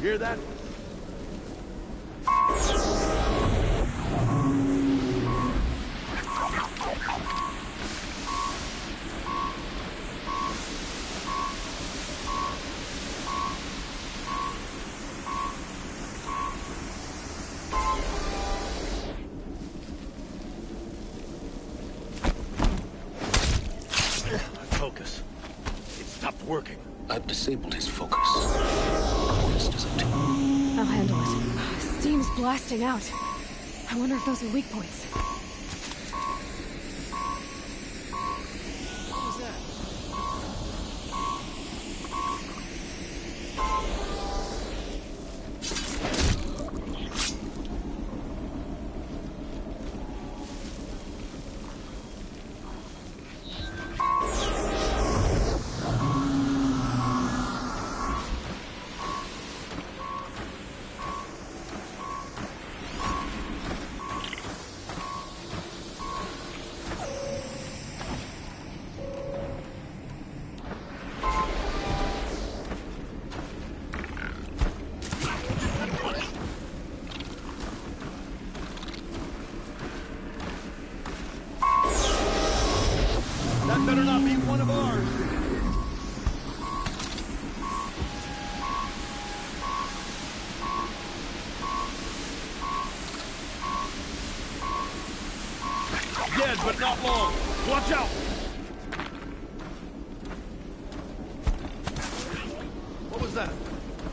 hear that? Focus. It stopped working. I've disabled his focus. Rest is up to you. I'll handle it. Steam's blasting out. I wonder if those are weak points. What was that? That better not be one of ours. Dead, but not long. Watch out! What was that?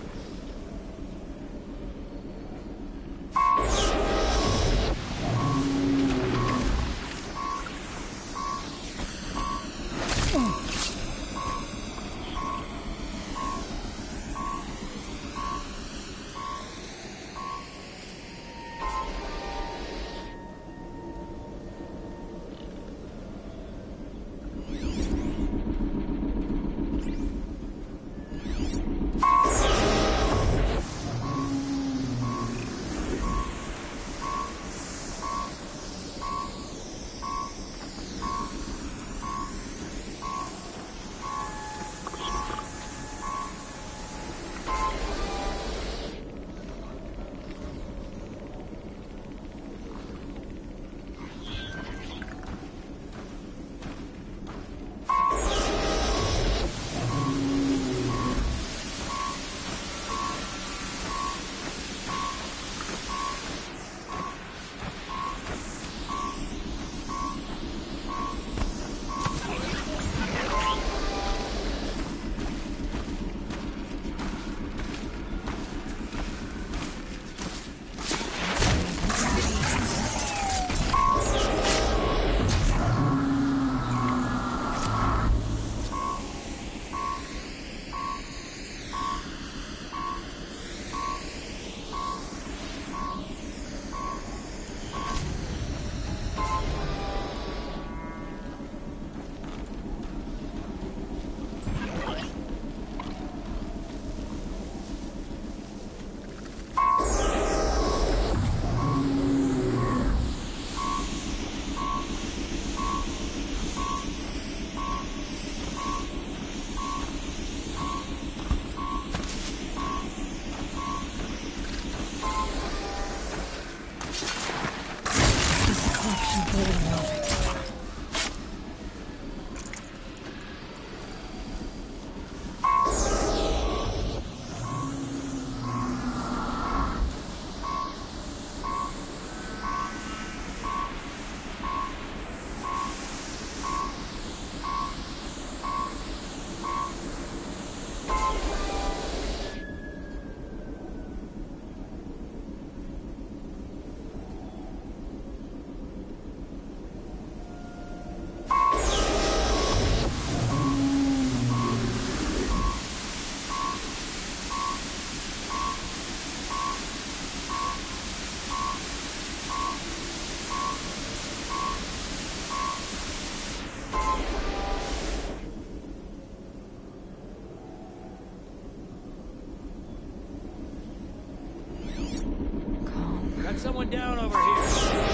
Got someone down over here.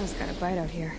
Cows got a bite out here.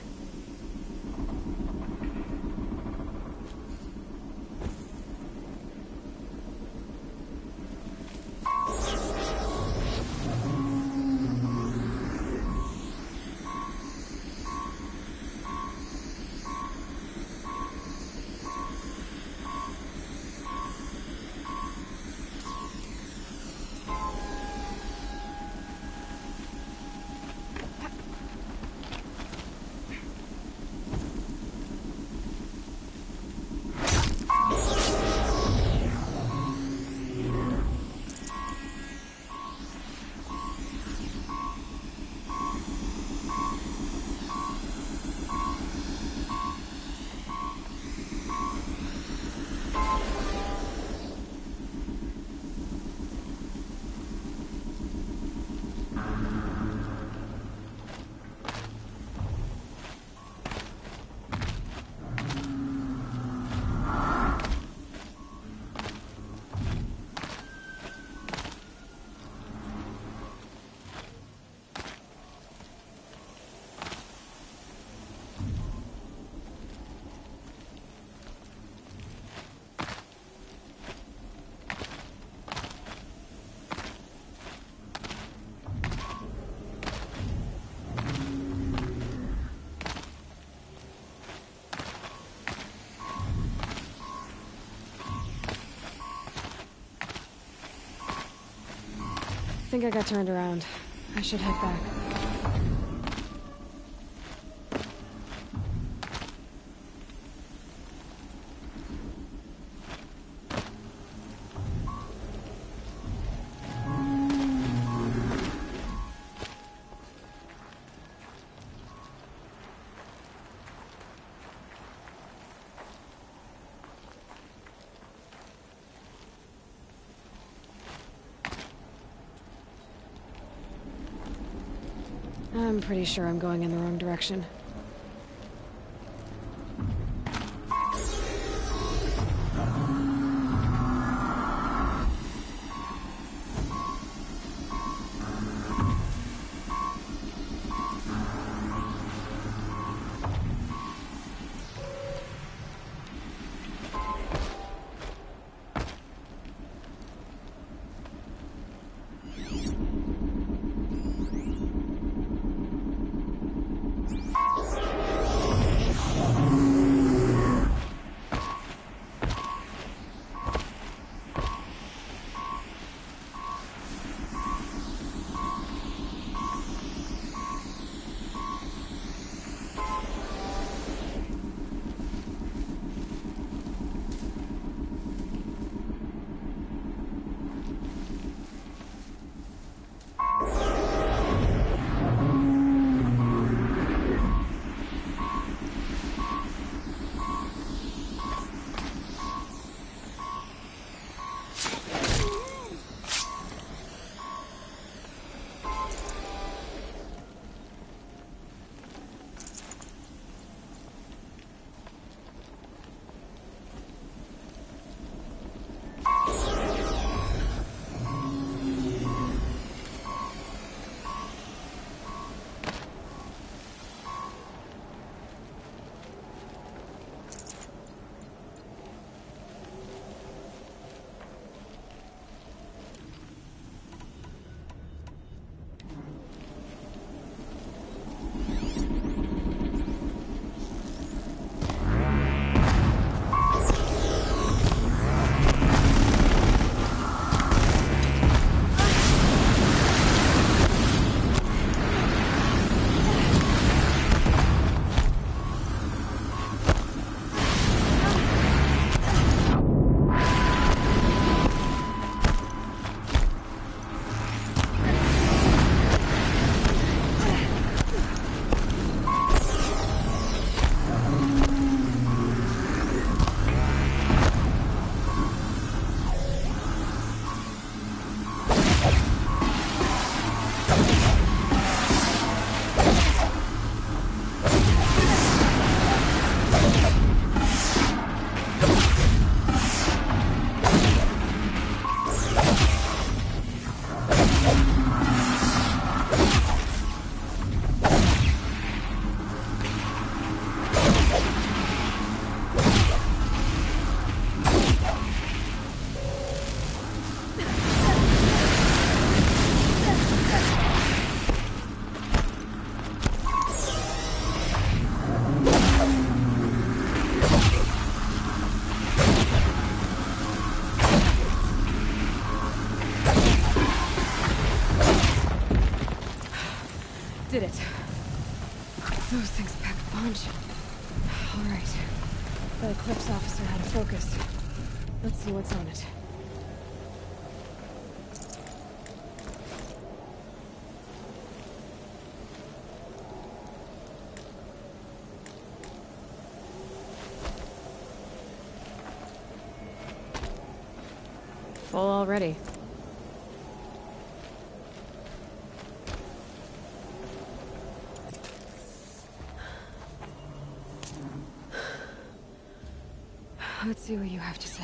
I think I got turned around. I should head back. I'm pretty sure I'm going in the wrong direction. did it. Those things pack a punch. Alright. The Eclipse officer had a focus. Let's see what's on it. Full already. Let's see what you have to say.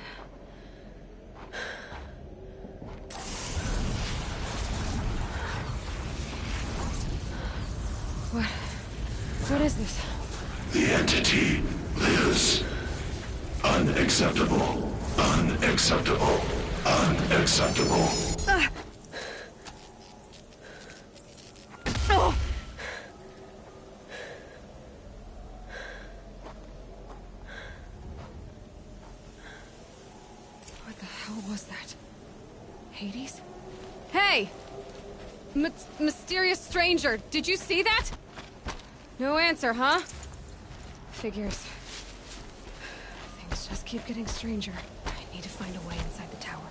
What is this? The entity lives. Unacceptable. Unacceptable. Unacceptable. Oh! What the hell was that? Hades? Hey! Mysterious stranger, did you see that? No answer, huh? Figures. Things just keep getting stranger. I need to find a way inside the tower.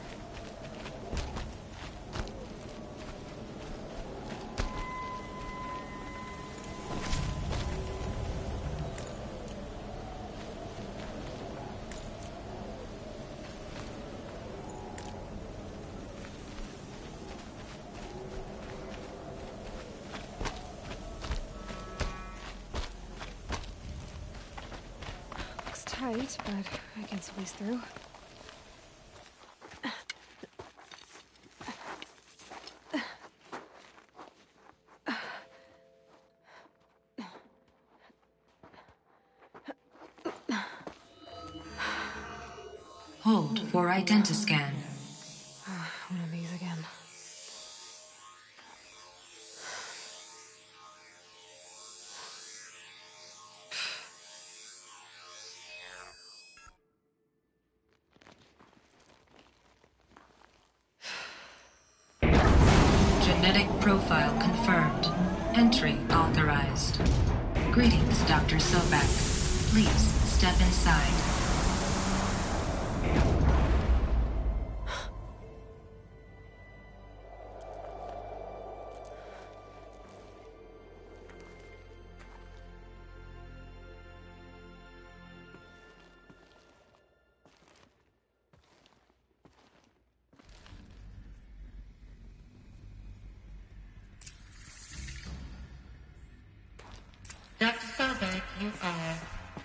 Tight, but I can squeeze through. Hold for identiscan. One of these again. Genetic profile confirmed. Entry authorized. Greetings, Dr. Sobek. Please step inside. Dr. Sobek, you are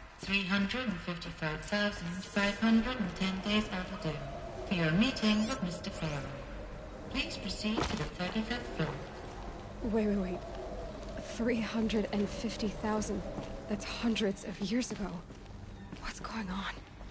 355,510 days overdue for your meeting with Mr. Farrow. Please proceed to the 35th floor. Wait. 350,000. That's hundreds of years ago. What's going on?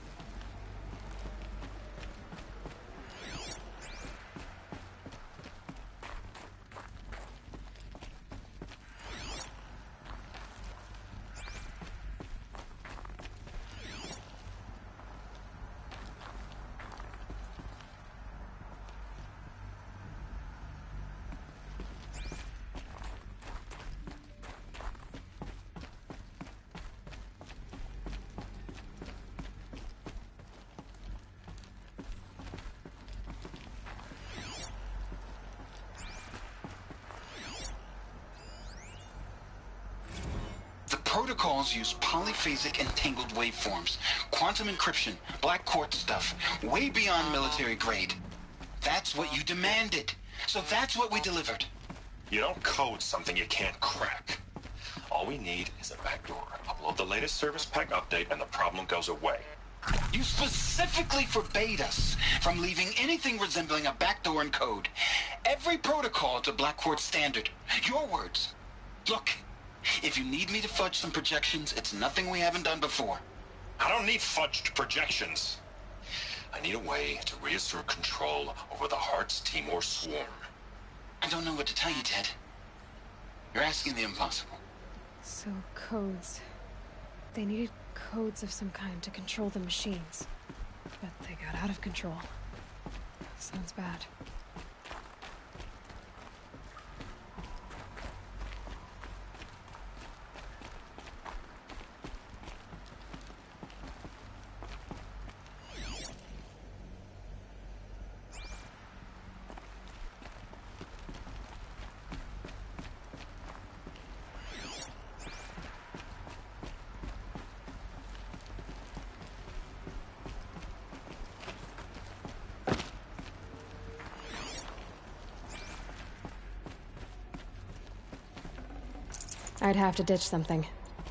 Protocols use polyphasic entangled waveforms, quantum encryption, black quartz stuff, way beyond military grade. That's what you demanded. So that's what we delivered. You don't code something you can't crack. All we need is a backdoor. Upload the latest service pack update and the problem goes away. You specifically forbade us from leaving anything resembling a backdoor in code. Every protocol to black quartz standard. Your words. Look. If you need me to fudge some projections, it's nothing we haven't done before. I don't need fudged projections. I need a way to reassert control over the Heart's Timor swarm. I don't know what to tell you, Ted. You're asking the impossible. So, codes. They needed codes of some kind to control the machines. But they got out of control. Sounds bad. I'd have to ditch something.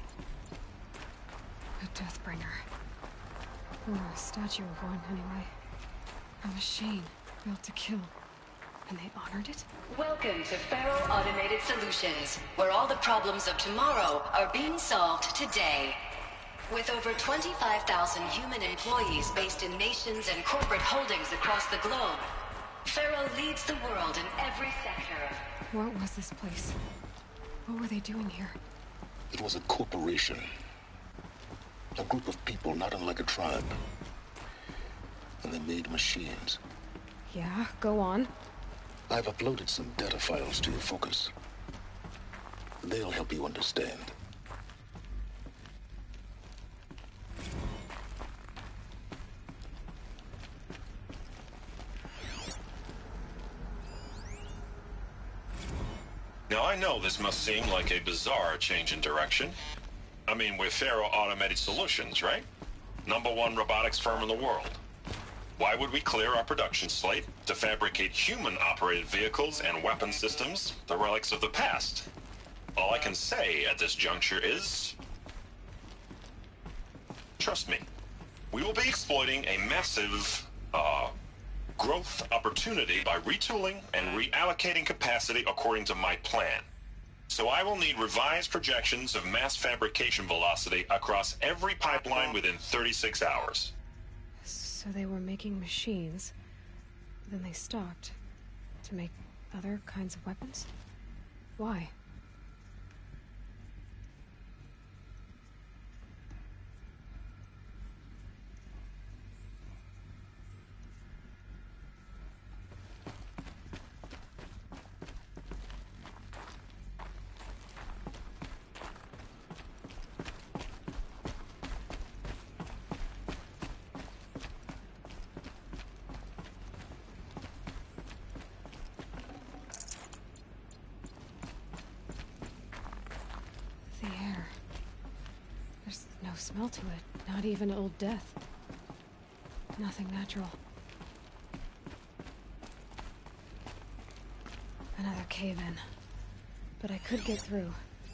A Deathbringer. Or a statue of one, anyway. A machine built to kill. And they honored it? Welcome to Faro Automated Solutions, where all the problems of tomorrow are being solved today. With over 25,000 human employees based in nations and corporate holdings across the globe, Faro leads the world in every sector. What was this place? What were they doing here? It was a corporation. A group of people not unlike a tribe. And they made machines. Yeah, go on. I've uploaded some data files to your focus. They'll help you understand. Now, I know this must seem like a bizarre change in direction. I mean, we're Faro Automated Solutions, right? #1 robotics firm in the world. Why would we clear our production slate to fabricate human-operated vehicles and weapon systems, the relics of the past? All I can say at this juncture is... trust me, we will be exploiting a massive, growth opportunity by retooling and reallocating capacity according to my plan. So I will need revised projections of mass fabrication velocity across every pipeline within 36 hours. So they were making machines, then they stopped to make other kinds of weapons? Why? The air. There's no smell to it, not even old death. Nothing natural. Another cave-in. But I could get through.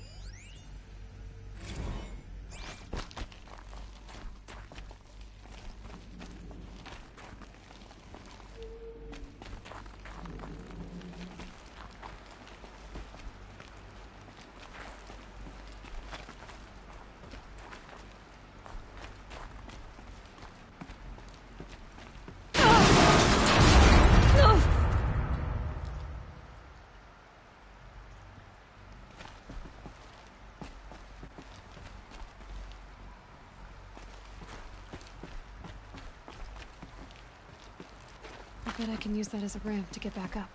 I bet I can use that as a ramp to get back up.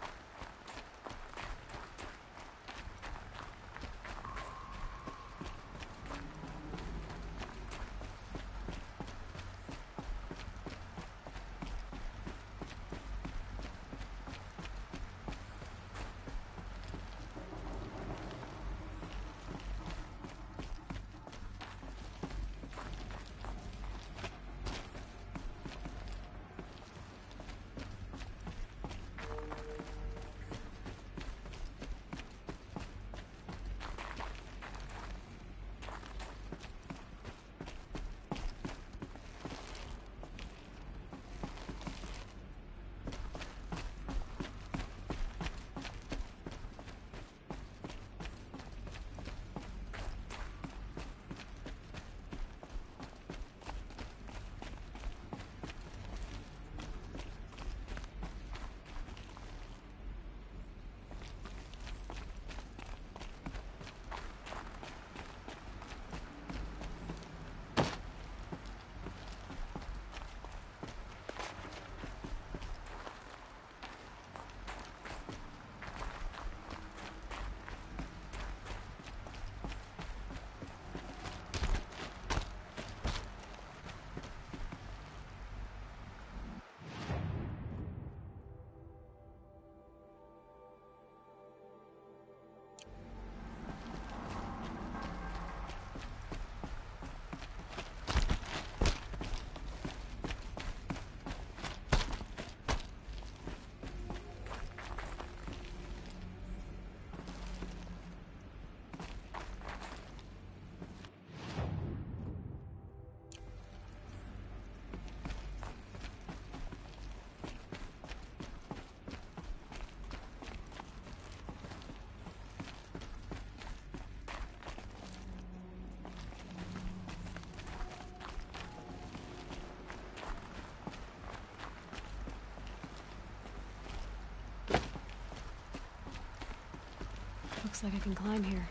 Looks like I can climb here.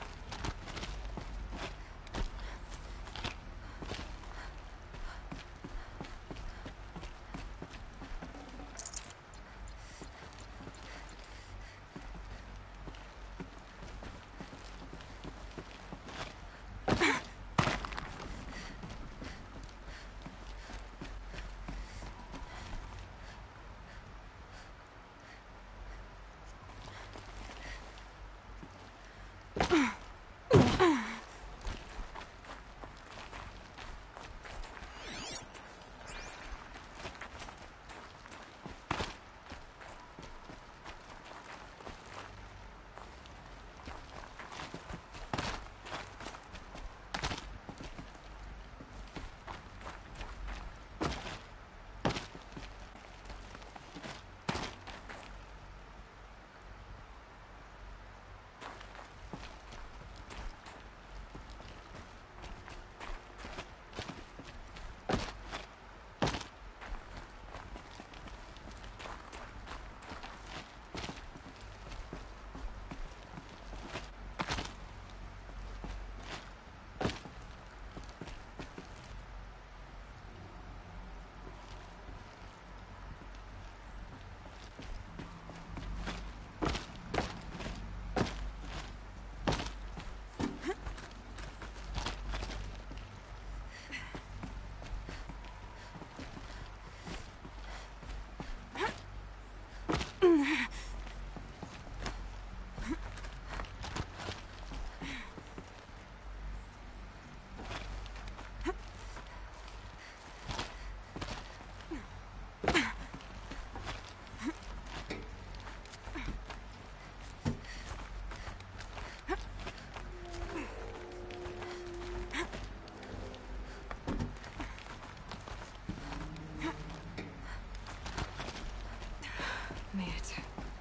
Made it.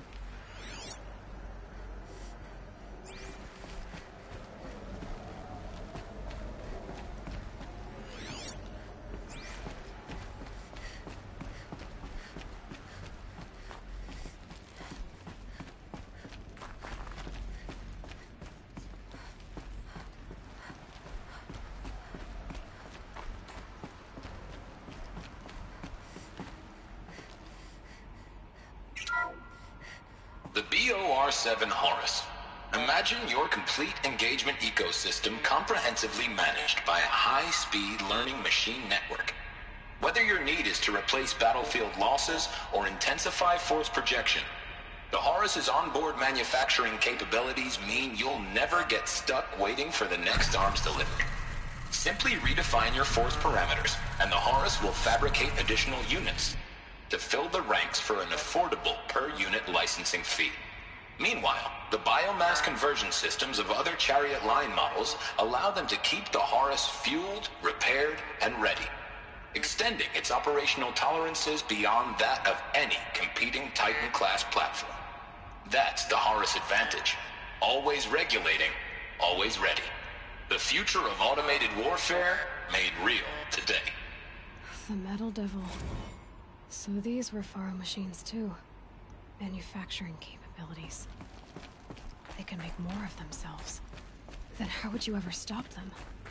The BOR-7 Horus. Imagine your complete engagement ecosystem comprehensively managed by a high-speed learning machine network. Whether your need is to replace battlefield losses or intensify force projection, the Horus's onboard manufacturing capabilities mean you'll never get stuck waiting for the next arms delivery. Simply redefine your force parameters, and the Horus will fabricate additional units to fill the ranks for an affordable per-unit licensing fee. Meanwhile, the biomass conversion systems of other Chariot line models allow them to keep the Horus fueled, repaired, and ready, extending its operational tolerances beyond that of any competing Titan-class platform. That's the Horus advantage. Always regulating, always ready. The future of automated warfare made real today. The Metal Devil. So these were Faro machines too. Manufacturing capabilities. They can make more of themselves. Then how would you ever stop them?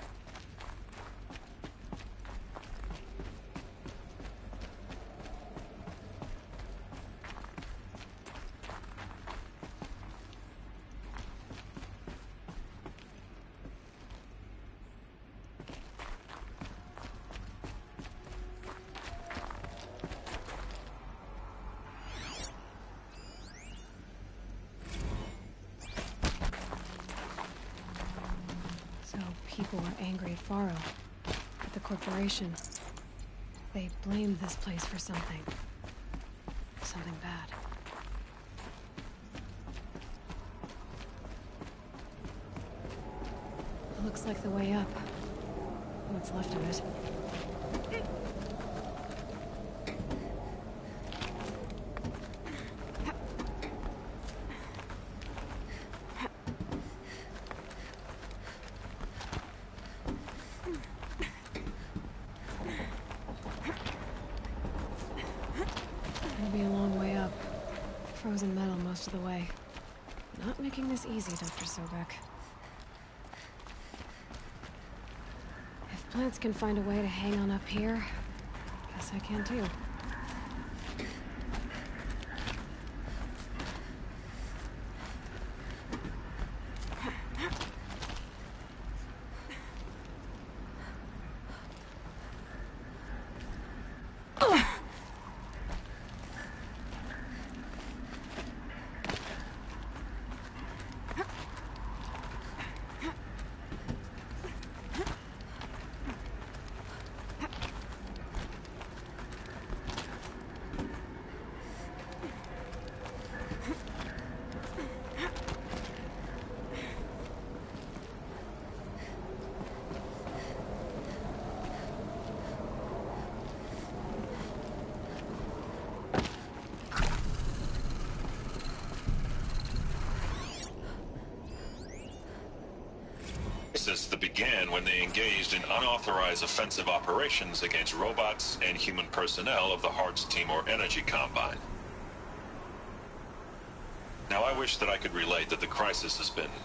People were angry at Faro, at the corporation. They blamed this place for something. Something bad. Looks like the way up. What's left of it. It'll be a long way up. Frozen metal most of the way. Not making this easy, Dr. Sobek. If plants can find a way to hang on up here, guess I can too. That began when they engaged in unauthorized offensive operations against robots and human personnel of the Hearts Timor Energy Combine. Now, I wish that I could relate that the crisis has been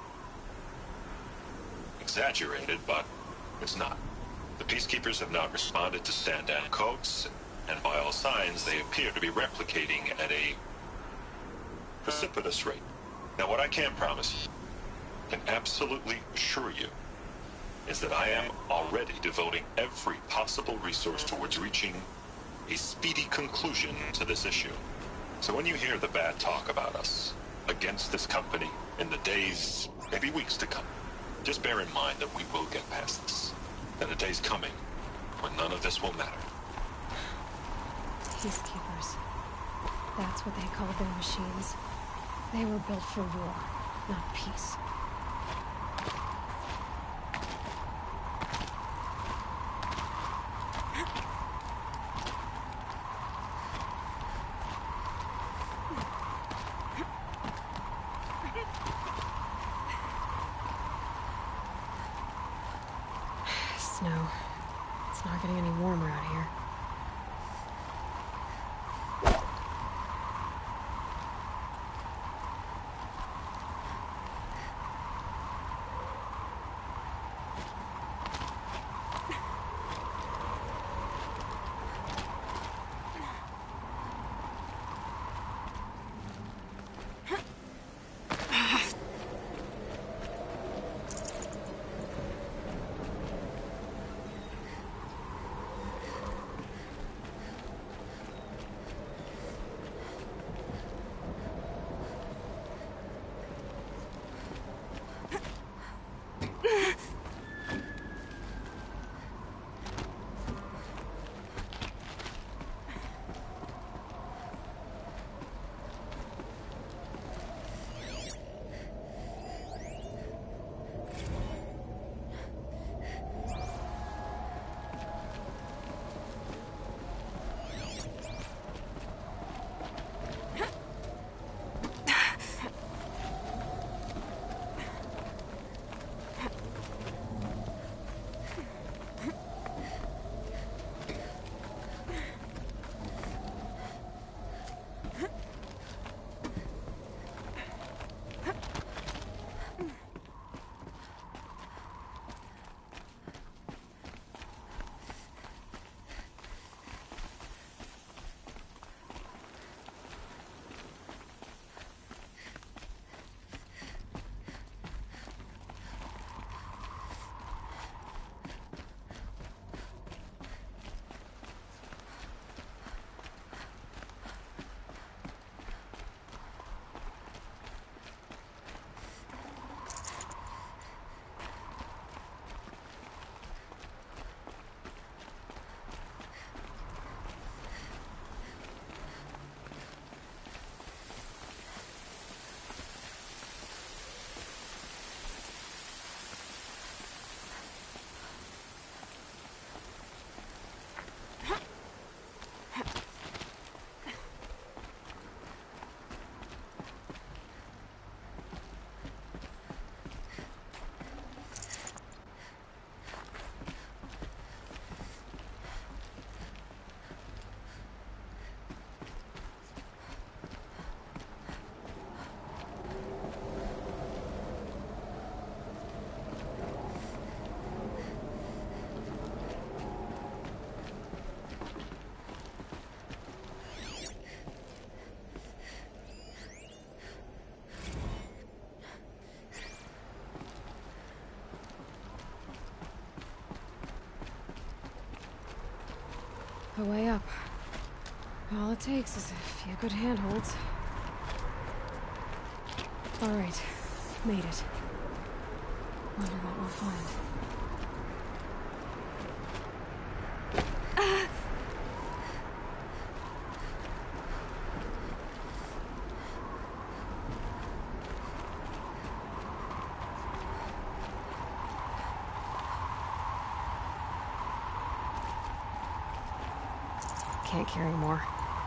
exaggerated, but it's not. The Peacekeepers have not responded to stand-down codes, and by all signs, they appear to be replicating at a precipitous rate. Now, what I can promise, can absolutely assure you, is that I am already devoting every possible resource towards reaching a speedy conclusion to this issue. So when you hear the bad talk about us against this company in the days, maybe weeks to come, just bear in mind that we will get past this. That a day's coming when none of this will matter. Peacekeepers. That's what they called their machines. They were built for war, not peace. Snow. It's not getting any warmer out here. way up. All it takes is a few good handholds. Alright, made it. Wonder what we'll find. Can't carry more.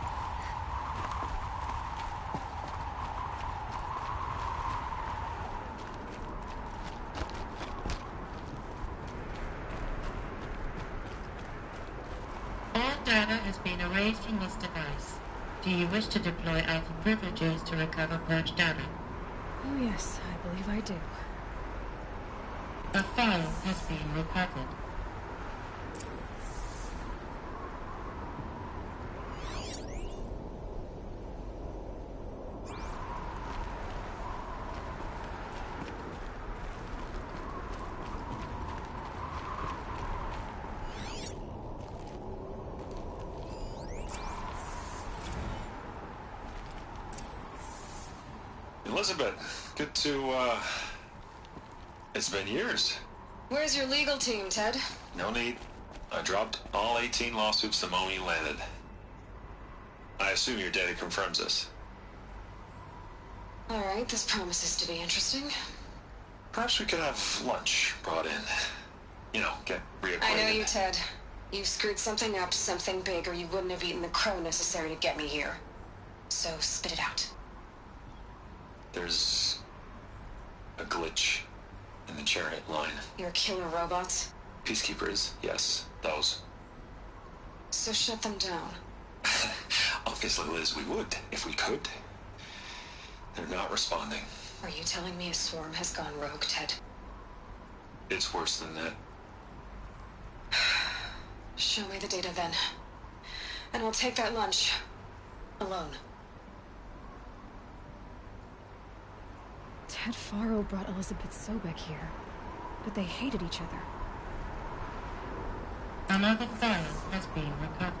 All data has been erased from this device. Do you wish to deploy Alpha privileges to recover purged data? Oh yes, I believe I do. A file has been recovered. Elizabeth, good to, it's been years. Where's your legal team, Ted? No need. I dropped all 18 lawsuits the moment you landed. I assume your data confirms this. Alright, this promises to be interesting. Perhaps we could have lunch brought in. You know, get reacquainted. I know you, Ted. You've screwed something up, something big, or you wouldn't have eaten the crow necessary to get me here. So, spit it out. There's a glitch in the chariot line. Your killer robots? Peacekeepers, yes, those. So shut them down. Obviously, Liz, we would, if we could. They're not responding. Are you telling me a swarm has gone rogue, Ted? It's worse than that. Show me the data then. And I'll take that lunch. Alone. Ted Faro brought Elizabeth Sobek here, but they hated each other. Another file has been recovered.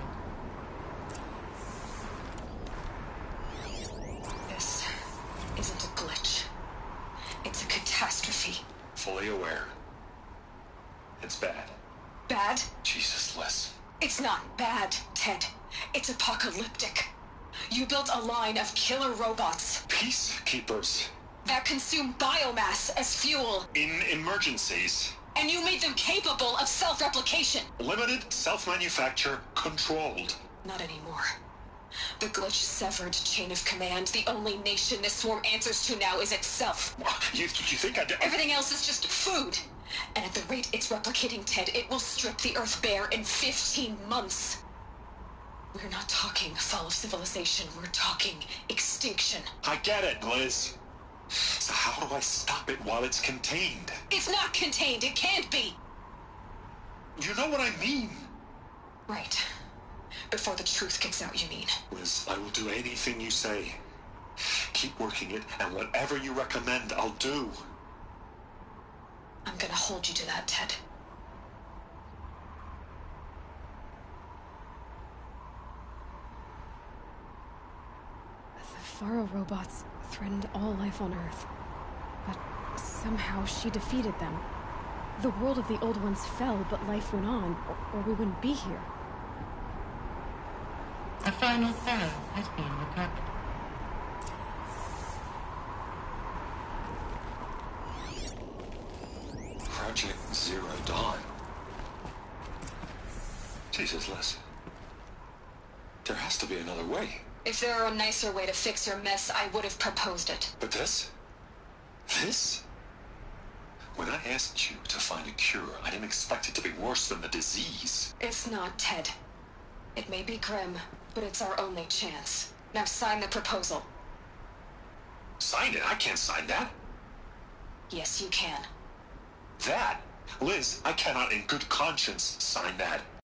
This isn't a glitch. It's a catastrophe. Fully aware. It's bad. Bad? Jesus, Liz. It's not bad, Ted. It's apocalyptic. You built a line of killer robots Peacekeepers. that consume biomass as fuel, In emergencies. and you made them capable of self-replication. Limited, self-manufacture, controlled. Not anymore. The glitch severed chain of command. The only nation this swarm answers to now is itself. You think I did? Everything else is just food. And at the rate it's replicating, Ted, it will strip the Earth bare in 15 months. We're not talking fall of civilization. We're talking extinction. I get it, Liz. So how do I stop it while it's contained? It's not contained. It can't be. You know what I mean. Right. Before the truth gets out, you mean? Liz, I will do anything you say. Keep working it, and whatever you recommend, I'll do. I'm gonna hold you to that, Ted. The Faro robots threatened all life on Earth. But somehow she defeated them. The world of the old ones fell, but life went on, or we wouldn't be here. A final file has been recovered. Project Zero Dawn. Jesus, Liz. There has to be another way. If there were a nicer way to fix your mess, I would have proposed it. But this? This? When I asked you to find a cure, I didn't expect it to be worse than the disease. It's not, Ted. It may be grim, but it's our only chance. Now sign the proposal. Sign it? I can't sign that. Yes, you can. That? Liz, I cannot in good conscience sign that.